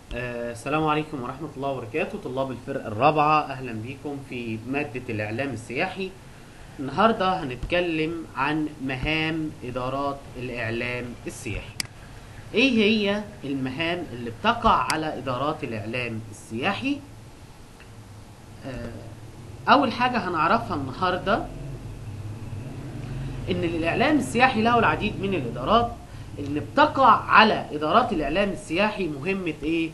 السلام عليكم ورحمة الله وبركاته. طلاب الفرقة الرابعة، أهلا بكم في مادة الإعلام السياحي. النهاردة هنتكلم عن مهام إدارات الإعلام السياحي. إيه هي المهام اللي بتقع على إدارات الإعلام السياحي؟ أول حاجة هنعرفها النهاردة إن الإعلام السياحي له العديد من الإدارات اللي بتقع على إدارات الإعلام السياحي. مهمة إيه؟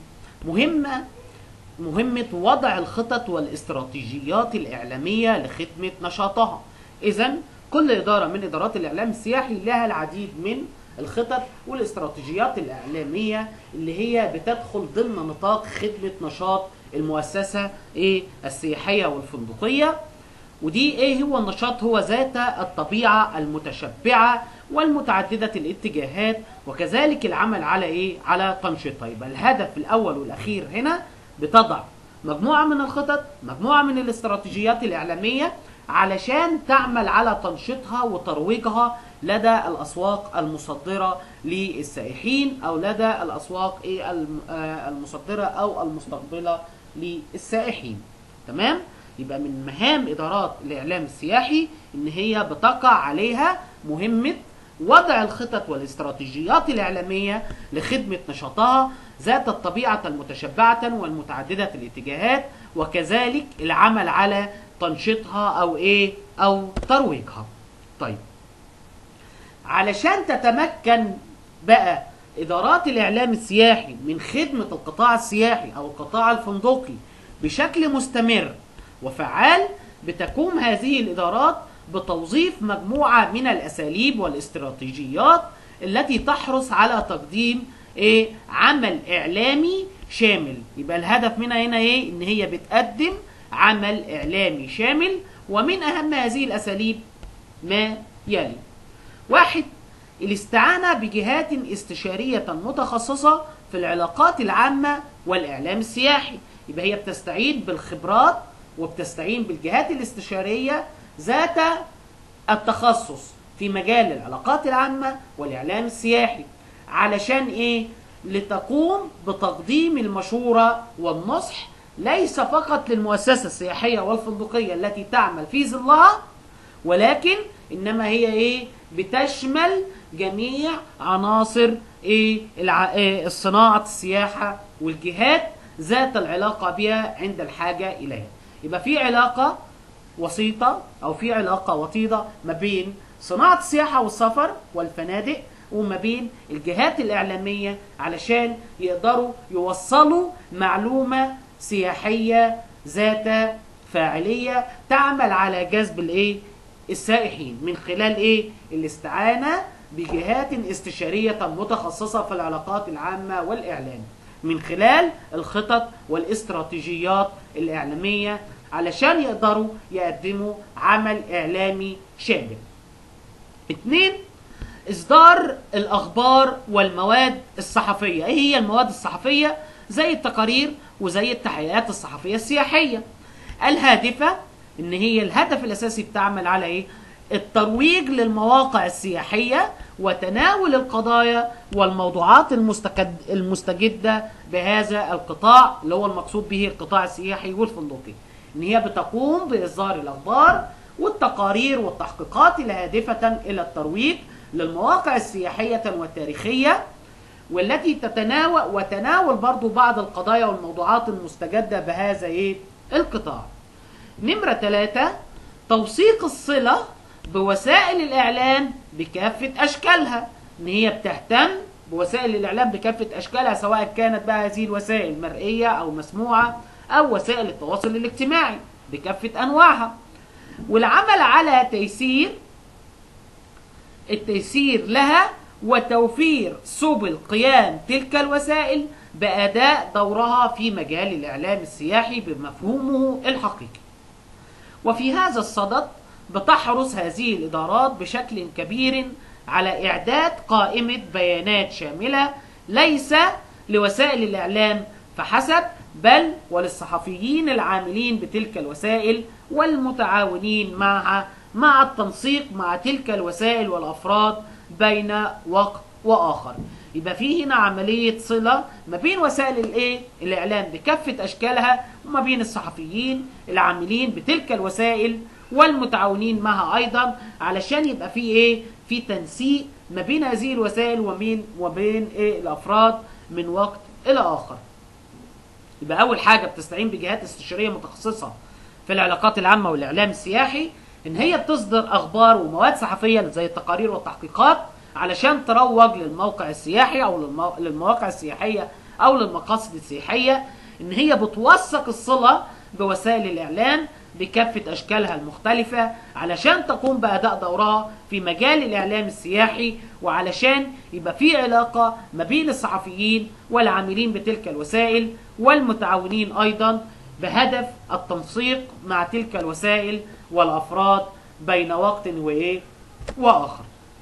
مهمة وضع الخطط والاستراتيجيات الإعلامية لخدمة نشاطها. إذن كل إدارة من إدارات الإعلام السياحي لها العديد من الخطط والاستراتيجيات الإعلامية اللي هي بتدخل ضمن نطاق خدمة نشاط المؤسسة السياحية والفندقية. ودي هو النشاط؟ هو ذات الطبيعة المتشبعة والمتعددة الاتجاهات، وكذلك العمل على على تنشيطها. يبقى الهدف الأول والأخير هنا بتضع مجموعة من الخطط، مجموعة من الاستراتيجيات الإعلامية علشان تعمل على تنشيطها وترويجها لدى الأسواق المصدرة للسائحين أو لدى الأسواق المصدرة أو المستقبلة للسائحين. تمام؟ يبقى من مهام إدارات الإعلام السياحي إن هي بتقع عليها مهمة وضع الخطط والاستراتيجيات الإعلامية لخدمة نشاطها ذات الطبيعة المتشبعة والمتعددة الاتجاهات، وكذلك العمل على تنشيطها أو ترويجها. طيب، علشان تتمكن بقى إدارات الإعلام السياحي من خدمة القطاع السياحي أو القطاع الفندقي بشكل مستمر وفعال، بتقوم هذه الإدارات بتوظيف مجموعة من الأساليب والاستراتيجيات التي تحرص على تقديم عمل إعلامي شامل. يبقى الهدف منها هنا إن هي بتقدم عمل إعلامي شامل، ومن أهم هذه الأساليب ما يلي: 1. الاستعانة بجهات استشارية متخصصة في العلاقات العامة والإعلام السياحي. يبقى هي بتستعين بالخبرات وبتستعين بالجهات الاستشارية ذات التخصص في مجال العلاقات العامة والإعلام السياحي، علشان لتقوم بتقديم المشورة والنصح ليس فقط للمؤسسة السياحية والفندقية التي تعمل في ظلها، ولكن إنما هي بتشمل جميع عناصر الصناعة السياحة والجهات ذات العلاقة بها عند الحاجة إليها. يبقى في علاقة وسيطة أو في علاقة وطيدة ما بين صناعة السياحة والسفر والفنادق وما بين الجهات الإعلامية علشان يقدروا يوصلوا معلومة سياحية ذات فاعلية تعمل على جذب السائحين من خلال الاستعانة بجهات استشارية متخصصة في العلاقات العامة والإعلام، من خلال الخطط والاستراتيجيات الإعلامية علشان يقدروا يقدموا عمل إعلامي شامل. 2. إصدار الأخبار والمواد الصحفية. إيه هي المواد الصحفية؟ زي التقارير وزي التحقيقات الصحفية السياحية الهادفة إن هي الهدف الأساسي بتعمل على الترويج للمواقع السياحية وتناول القضايا والموضوعات المستجدة بهذا القطاع اللي هو المقصود به القطاع السياحي والفندقي. إن هي بتقوم بإصدار الأخبار والتقارير والتحقيقات الهادفة إلى الترويج للمواقع السياحية والتاريخية، والتي تتناول برضو بعض القضايا والموضوعات المستجدة بهذا القطاع. نمرة 3. توثيق الصلة بوسائل الإعلام بكافة أشكالها. إن هي بتهتم بوسائل الإعلام بكافة أشكالها، سواء كانت بقى هذه الوسائل مرئية أو مسموعة أو وسائل التواصل الاجتماعي بكافة أنواعها، والعمل على التيسير لها وتوفير سبل قيام تلك الوسائل بأداء دورها في مجال الإعلام السياحي بمفهومه الحقيقي. وفي هذا الصدد بتحرص هذه الإدارات بشكل كبير على إعداد قائمة بيانات شاملة ليس لوسائل الإعلام فحسب، بل وللصحفيين العاملين بتلك الوسائل والمتعاونين معها، مع التنسيق مع تلك الوسائل والأفراد بين وقت واخر. يبقى في هنا عمليه صله ما بين وسائل الاعلام بكافه اشكالها، وما بين الصحفيين العاملين بتلك الوسائل والمتعاونين معها ايضا، علشان يبقى في في تنسيق ما بين هذه الوسائل وبين الافراد من وقت الى اخر. يبقى اول حاجه بتستعين بجهات استشاريه متخصصه في العلاقات العامه والاعلام السياحي، ان هي بتصدر اخبار ومواد صحفيه زي التقارير والتحقيقات علشان تروج للموقع السياحي او للمواقع السياحيه او للمقاصد السياحيه، ان هي بتوثق الصله بوسائل الاعلام بكافه اشكالها المختلفه علشان تقوم باداء دورها في مجال الاعلام السياحي، وعلشان يبقى في علاقه ما بين الصحفيين والعاملين بتلك الوسائل والمتعاونين ايضا بهدف التنسيق مع تلك الوسائل والافراد بين وقت واخر.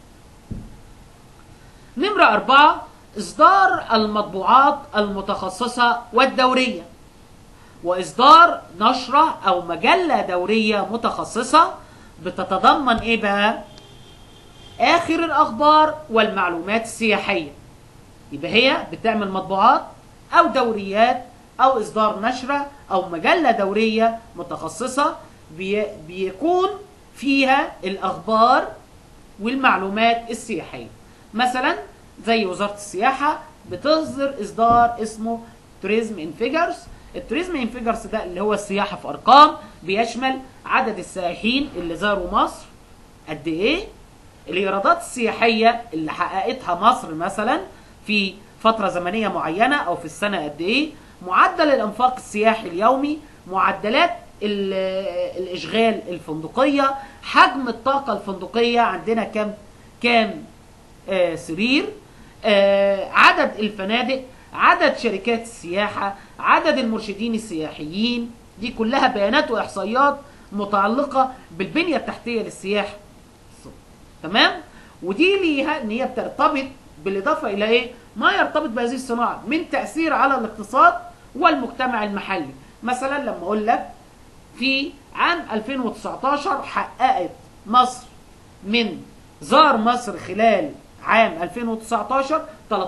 نمرة 4 إصدار المطبوعات المتخصصة والدورية، وإصدار نشرة أو مجلة دورية متخصصة بتتضمن بقى؟ آخر الأخبار والمعلومات السياحية. يبقى هي بتعمل مطبوعات أو دوريات أو إصدار نشرة أو مجلة دورية متخصصة بيكون فيها الأخبار والمعلومات السياحية. مثلا زي وزارة السياحة بتصدر إصدار اسمه توريزم ان فيجرز. التوريزم ان فيجرز ده اللي هو السياحة في أرقام، بيشمل عدد السائحين اللي زاروا مصر قد إيه، الإيرادات السياحية اللي حققتها مصر مثلا في فترة زمنية معينة أو في السنة قد إيه، معدل الإنفاق السياحي اليومي، معدلات الإشغال الفندقية، حجم الطاقة الفندقية عندنا كام سرير، عدد الفنادق، عدد شركات السياحة، عدد المرشدين السياحيين. دي كلها بيانات وإحصائيات متعلقة بالبنية التحتية للسياحة. تمام؟ ودي ليها ان هي بترتبط بالاضافه الى ما يرتبط بهذه الصناعه من تاثير على الاقتصاد والمجتمع المحلي. مثلا لما اقول لك في عام 2019 حققت مصر من زار مصر خلال عام 2019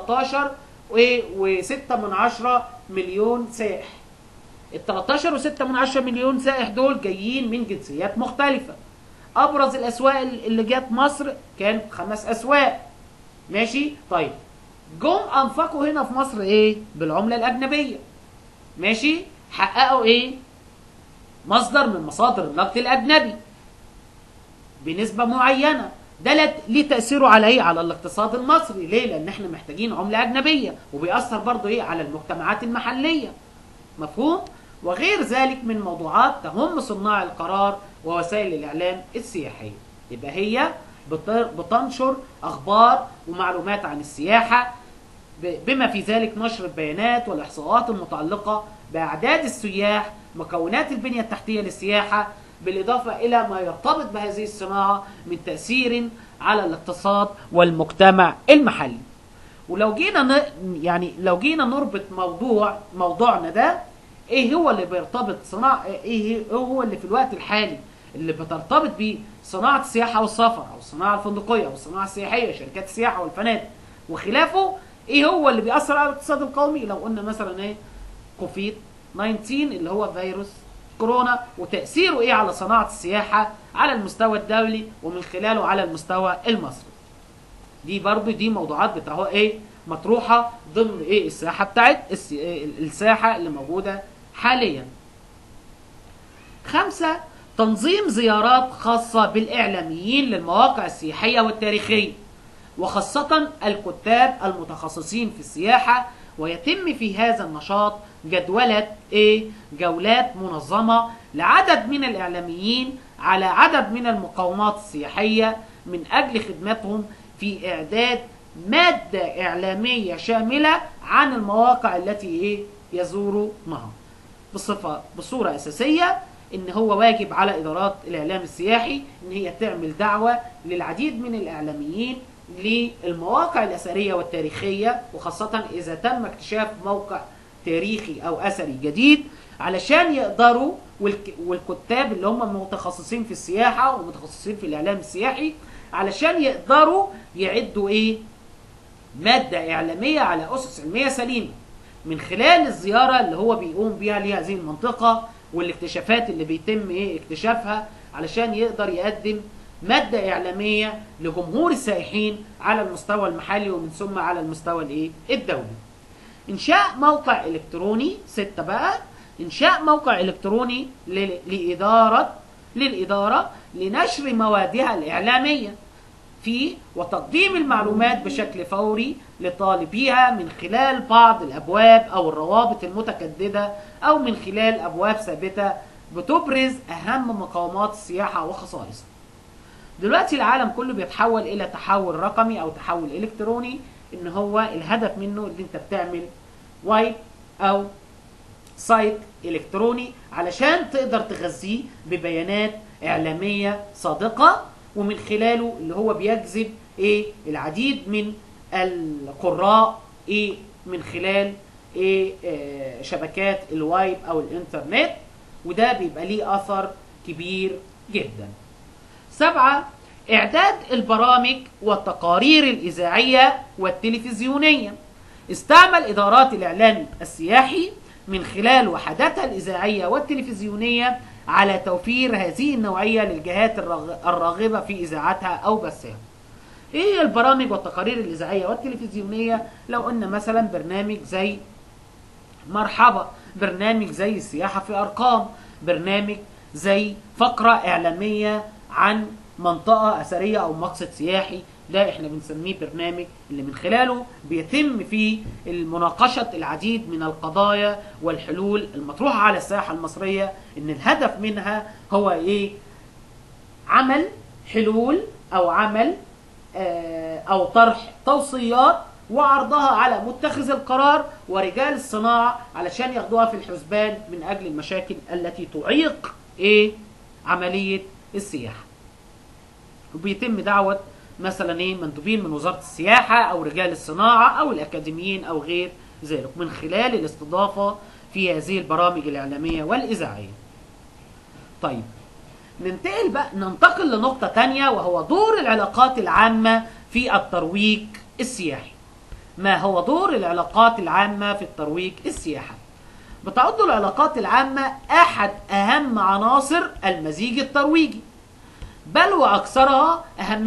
13.6 مليون سائح. ال 13.6 مليون سائح دول جايين من جنسيات مختلفه. ابرز الاسواق اللي جت مصر كانت 5 اسواق. ماشي؟ طيب جم انفقوا هنا في مصر بالعمله الاجنبيه. ماشي؟ حققوا مصدر من مصادر النقد الاجنبي بنسبه معينه. ده ليه تاثيره على على الاقتصاد المصري. ليه؟ لان احنا محتاجين عمله اجنبيه، وبيأثر برضه على المجتمعات المحليه. مفهوم؟ وغير ذلك من موضوعات تهم صناع القرار ووسائل الإعلام السياحية. يبقى هي بتنشر أخبار ومعلومات عن السياحة، بما في ذلك نشر البيانات والإحصاءات المتعلقة بأعداد السياح، مكونات البنية التحتية للسياحة، بالإضافة إلى ما يرتبط بهذه الصناعة من تأثير على الاقتصاد والمجتمع المحلي. ولو جينا لو جينا نربط موضوعنا ده، ايه هو اللي بيرتبط صناعة، ايه هو اللي في الوقت الحالي اللي بترتبط بيه صناعة السياحة والسفر او الصناعة الفندقية او الصناعة السياحية، شركات السياحة والفنادق وخلافه. ايه هو اللي بيأثر على الاقتصاد القومي؟ لو قلنا مثلا كوفيد 19 اللي هو فيروس كورونا، وتأثيره على صناعة السياحة على المستوى الدولي ومن خلاله على المستوى المصري. دي برضو موضوعات بتاعها مطروحة ضمن الساحة بتاعت الساحة اللي موجودة حاليا. 5 تنظيم زيارات خاصة بالإعلاميين للمواقع السياحية والتاريخية، وخاصة الكتاب المتخصصين في السياحة، ويتم في هذا النشاط جدولة جولات منظمة لعدد من الإعلاميين على عدد من المقومات السياحية من أجل خدمتهم في إعداد مادة إعلامية شاملة عن المواقع التي يزورونها. بصورة أساسية إن هو واجب على إدارات الإعلام السياحي إن هي تعمل دعوة للعديد من الإعلاميين للمواقع الأثرية والتاريخية، وخاصة إذا تم اكتشاف موقع تاريخي أو أثري جديد، علشان يقدروا والكتاب اللي هم متخصصين في السياحة ومتخصصين في الإعلام السياحي علشان يقدروا يعدوا مادة إعلامية على أسس علمية سليمة من خلال الزيارة اللي هو بيقوم بيها لهذه المنطقة والاكتشافات اللي بيتم اكتشافها، علشان يقدر يقدم مادة إعلامية لجمهور السائحين على المستوى المحلي ومن ثم على المستوى الدولي. إنشاء موقع إلكتروني 6 بقى، إنشاء موقع إلكتروني للإدارة لنشر موادها الإعلامية فيه وتقديم المعلومات بشكل فوري لطالبيها من خلال بعض الأبواب أو الروابط المتكددة أو من خلال أبواب ثابتة بتبرز أهم مقومات السياحة وخصائصها. دلوقتي العالم كله بيتحول إلى تحول رقمي أو تحول إلكتروني، إن هو الهدف منه إن أنت بتعمل وايب أو سايت إلكتروني علشان تقدر تغذيه ببيانات إعلامية صادقة، ومن خلاله اللي هو بيجذب العديد من القراء من خلال شبكات الوايب أو الإنترنت، وده بيبقى ليه أثر كبير جدا. 7. إعداد البرامج والتقارير الإذاعية والتلفزيونية. استعمل إدارات الإعلام السياحي من خلال وحداتها الإذاعية والتلفزيونية على توفير هذه النوعية للجهات الراغبة في إذاعتها أو بثها. إيه هي البرامج والتقارير الإذاعية والتلفزيونية؟ لو قلنا مثلا برنامج زي مرحبا، برنامج زي السياحة في أرقام، برنامج زي فقرة إعلامية عن منطقة أثرية أو مقصد سياحي، ده احنا بنسميه برنامج اللي من خلاله بيتم فيه مناقشة العديد من القضايا والحلول المطروحة على الساحة المصرية، ان الهدف منها هو عمل حلول او عمل او طرح توصيات وعرضها على متخذ القرار ورجال الصناعة علشان ياخدوها في الحسبان من اجل المشاكل التي تعيق عملية السياحة. وبيتم دعوة مثلا مندوبين من وزارة السياحة او رجال الصناعة او الاكاديميين او غير ذلك من خلال الاستضافة في هذه البرامج الاعلامية والاذاعية. طيب ننتقل لنقطة تانية، وهو دور العلاقات العامة في الترويج السياحي. ما هو دور العلاقات العامة في الترويج السياحي؟ بتعد العلاقات العامة احد اهم عناصر المزيج الترويجي، بل واكثرها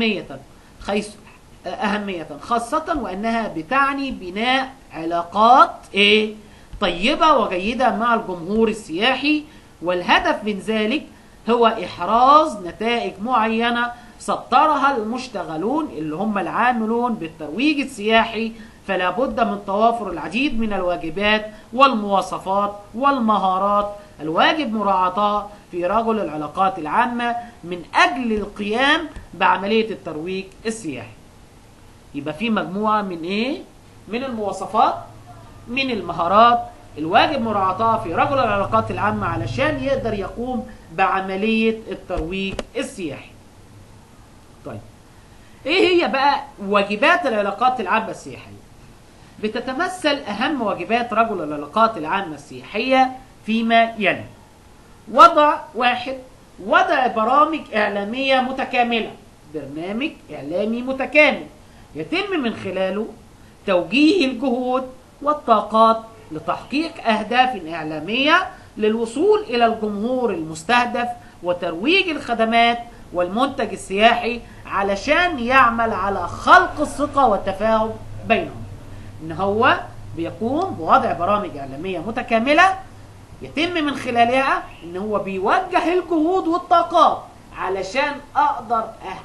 أهمية خاصة وأنها بتعني بناء علاقات طيبة وجيدة مع الجمهور السياحي، والهدف من ذلك هو إحراز نتائج معينة سطرها المشتغلون اللي هم العاملون بالترويج السياحي. فلا بد من توافر العديد من الواجبات والمواصفات والمهارات الواجب مراعاتها في رجل العلاقات العامة من أجل القيام بعملية الترويج السياحي. يبقى في مجموعة من المواصفات، من المهارات الواجب مراعاتها في رجل العلاقات العامة علشان يقدر يقوم بعملية الترويج السياحي. طيب ايه هي بقى واجبات العلاقات العامة السياحية؟ بتتمثل أهم واجبات رجل العلاقات العامة السياحية فيما يلي: وضع برامج إعلامية متكاملة، برنامج إعلامي متكامل يتم من خلاله توجيه الجهود والطاقات لتحقيق أهداف إعلامية للوصول إلى الجمهور المستهدف وترويج الخدمات والمنتج السياحي علشان يعمل على خلق الثقة والتفاهم بينهم. إن هو بيقوم بوضع برامج إعلامية متكاملة يتم من خلالها إن هو بيوجه الجهود والطاقات علشان أقدر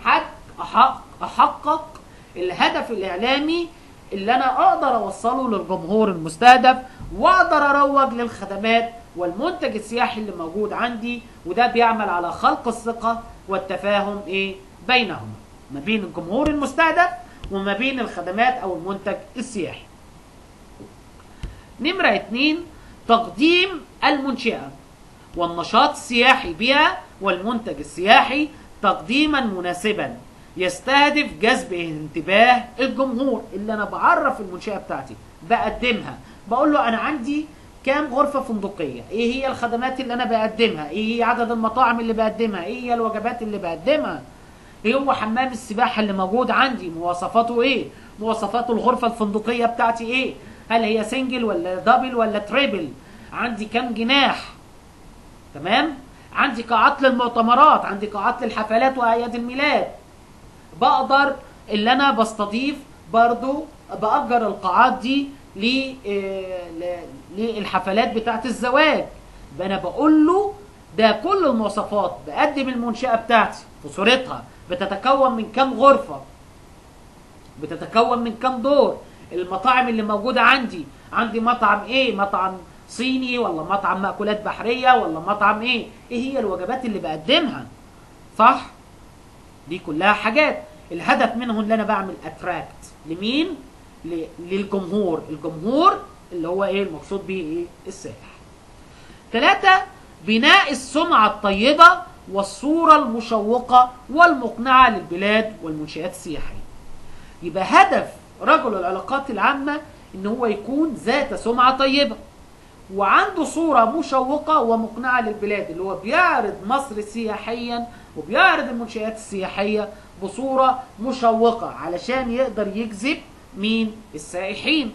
أحقق الهدف الإعلامي اللي أنا أقدر أوصله للجمهور المستهدف، وأقدر أروج للخدمات والمنتج السياحي اللي موجود عندي. وده بيعمل على خلق الثقة والتفاهم بينهم، ما بين الجمهور المستهدف وما بين الخدمات أو المنتج السياحي. نمرة 2: تقديم المنشأة والنشاط السياحي بها والمنتج السياحي تقديما مناسبا يستهدف جذب انتباه الجمهور. اللي انا بعرف المنشأة بتاعتي بقدمها، بقول له انا عندي كام غرفة فندقية، ايه هي الخدمات اللي انا بقدمها، ايه هي عدد المطاعم اللي بقدمها، ايه هي الوجبات اللي بقدمها، ايه هو حمام السباحة اللي موجود عندي، مواصفاته ايه، مواصفات الغرفة الفندقية بتاعتي ايه، هل هي سنجل ولا دبل ولا تريبل، عندي كام جناح، تمام، عندي قاعات للمؤتمرات، عندي قاعات للحفلات واعياد الميلاد، بقدر اللي انا بستضيف برضو بأجر القاعات دي للحفلات بتاعت الزواج. انا بقول له ده كل المواصفات، بقدم المنشأة بتاعتي في صورتها، بتتكون من كام غرفة، بتتكون من كام دور، المطاعم اللي موجودة عندي مطعم ايه، مطعم صيني ولا مطعم مأكولات بحرية ولا مطعم ايه هي الوجبات اللي بقدمها، صح؟ دي كلها حاجات الهدف منهم اللي انا بعمل اتراكت لمين؟ للجمهور، الجمهور اللي هو ايه المقصود بيه ايه؟ السائح. 3 بناء السمعة الطيبة والصورة المشوقة والمقنعة للبلاد والمنشآت السياحية. يبقى هدف رجل العلاقات العامة ان هو يكون ذات سمعة طيبة وعنده صورة مشوقة ومقنعة للبلاد، اللي هو بيعرض مصر سياحيا وبيعرض المنشآت السياحية بصورة مشوقة علشان يقدر يجذب مين؟ السائحين.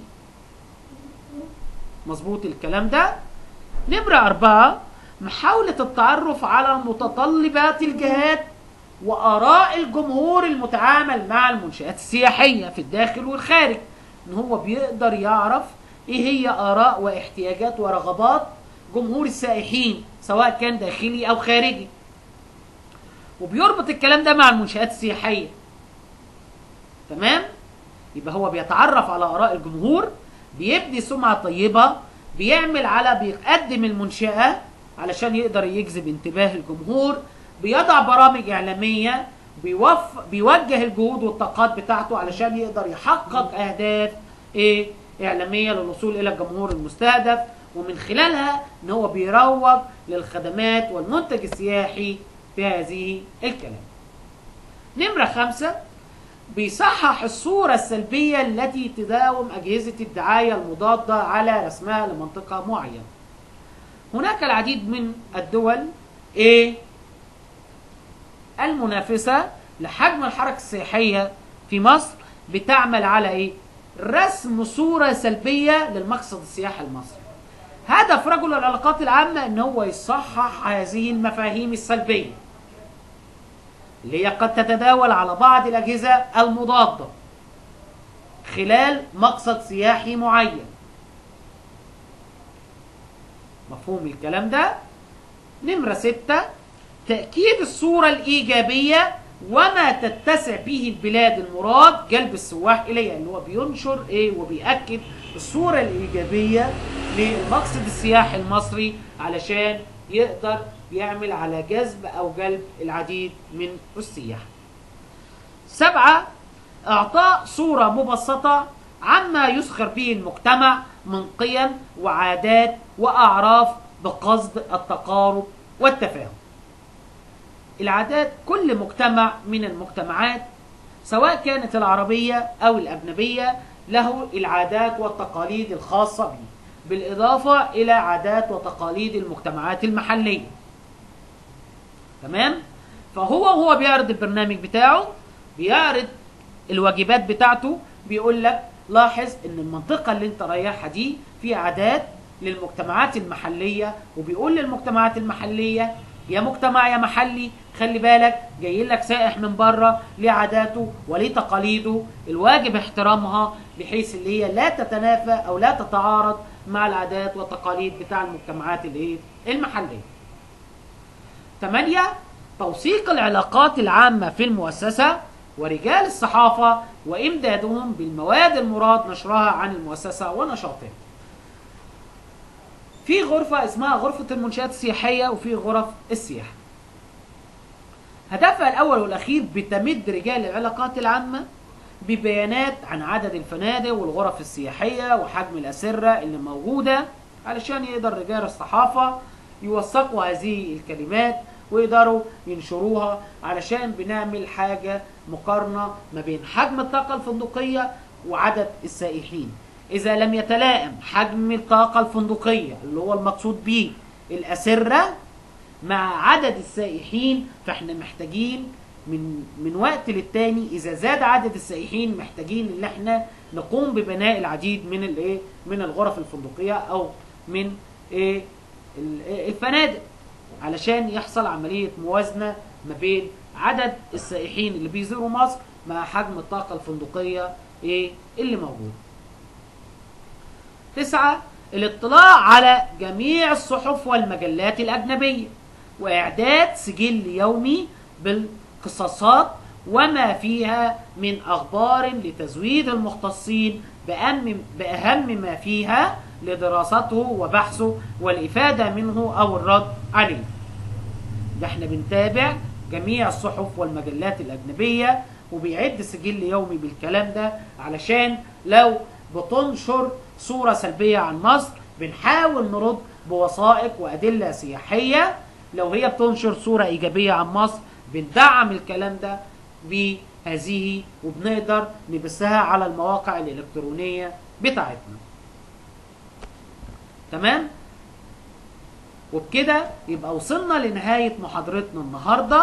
مظبوط الكلام ده؟ نمرة 4 محاولة التعرف على متطلبات الجهات وآراء الجمهور المتعامل مع المنشآت السياحية في الداخل والخارج، ان هو بيقدر يعرف ايه هي آراء واحتياجات ورغبات جمهور السائحين سواء كان داخلي او خارجي، وبيربط الكلام ده مع المنشآت السياحية، تمام؟ يبقى هو بيتعرف على آراء الجمهور، بيبني سمعة طيبة، بيقدم المنشأة علشان يقدر يجذب انتباه الجمهور، بيضع برامج إعلامية، بيوجه الجهود والطاقات بتاعته علشان يقدر يحقق أهداف إعلامية للوصول إلى الجمهور المستهدف، ومن خلالها إن هو بيروج للخدمات والمنتج السياحي في هذه الكلام. نمرة 5 بيصحح الصورة السلبية التي تداوم أجهزة الدعاية المضادة على رسمها لمنطقة معينة. هناك العديد من الدول المنافسة لحجم الحركة السياحية في مصر بتعمل على رسم صورة سلبية للمقصد السياحي المصري. هدف رجل العلاقات العامة ان هو يصحح هذه المفاهيم السلبية اللي هي قد تتداول على بعض الأجهزة المضادة خلال مقصد سياحي معين. مفهوم الكلام ده؟ نمرة 6 تأكيد الصورة الإيجابية وما تتسع به البلاد المراد جلب السواح إليها، اللي هو بينشر وبيأكد الصورة الإيجابية للمقصد السياحي المصري علشان يقدر يعمل على جذب أو جلب العديد من السياح. 7 إعطاء صورة مبسطة عما يسخر به المجتمع من قيم وعادات وأعراف بقصد التقارب والتفاهم. العادات، كل مجتمع من المجتمعات سواء كانت العربية أو الأجنبية له العادات والتقاليد الخاصة به، بالإضافة إلى عادات وتقاليد المجتمعات المحلية. تمام؟ فهو بيعرض البرنامج بتاعه، بيعرض الواجبات بتاعته، بيقول لك لاحظ ان المنطقة اللي انت رايحها دي في عادات للمجتمعات المحلية، وبيقول للمجتمعات المحلية يا مجتمع يا محلي خلي بالك جاي لك سائح من بره ليه عاداته وليه تقاليده، الواجب احترامها بحيث اللي هي لا تتنافى او لا تتعارض مع العادات والتقاليد بتاع المجتمعات المحلية. 8 توثيق العلاقات العامة في المؤسسة ورجال الصحافة وإمدادهم بالمواد المراد نشرها عن المؤسسة ونشاطها. في غرفة اسمها غرفة المنشآت السياحية وفي غرف السياحة. هدفها الأول والأخير بتمد رجال العلاقات العامة ببيانات عن عدد الفنادق والغرف السياحية وحجم الأسرة اللي موجودة علشان يقدر رجال الصحافة يوثقوا هذه الكلمات ويقدروا ينشروها، علشان بنعمل حاجة مقارنة ما بين حجم الطاقة الفندقية وعدد السائحين. إذا لم يتلائم حجم الطاقة الفندقية اللي هو المقصود به الأسرة مع عدد السائحين، فإحنا محتاجين من وقت للتاني اذا زاد عدد السائحين محتاجين ان احنا نقوم ببناء العديد من الايه من الغرف الفندقيه او من ايه الفنادق علشان يحصل عمليه موازنه ما بين عدد السائحين اللي بيزوروا مصر مع حجم الطاقه الفندقيه ايه اللي موجود. 9. الاطلاع على جميع الصحف والمجلات الأجنبية وإعداد سجل يومي بالقصاصات وما فيها من أخبار لتزويد المختصين بأهم ما فيها لدراسته وبحثه والإفادة منه أو الرد عليه. ده احنا بنتابع جميع الصحف والمجلات الأجنبية وبيعد سجل يومي بالكلام ده علشان لو بتنشر صورة سلبية عن مصر بنحاول نرد بوثائق وأدلة سياحية. لو هي بتنشر صورة إيجابية عن مصر بندعم الكلام ده بهذه وبنقدر نبثها على المواقع الإلكترونية بتاعتنا. تمام؟ وبكده يبقى وصلنا لنهاية محاضرتنا النهاردة.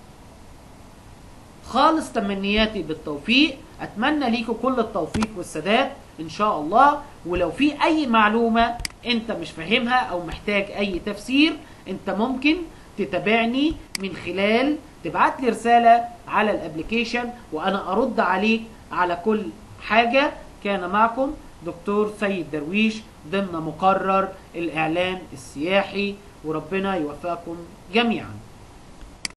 خالص تمنياتي بالتوفيق، أتمنى ليكم كل التوفيق والسداد إن شاء الله. ولو في أي معلومة أنت مش فاهمها أو محتاج أي تفسير أنت ممكن تتابعني من خلال تبعت لي رسالة على الابليكيشن وأنا أرد عليك على كل حاجة. كان معكم دكتور سيد درويش ضمن مقرر الإعلام السياحي وربنا يوفقكم جميعا.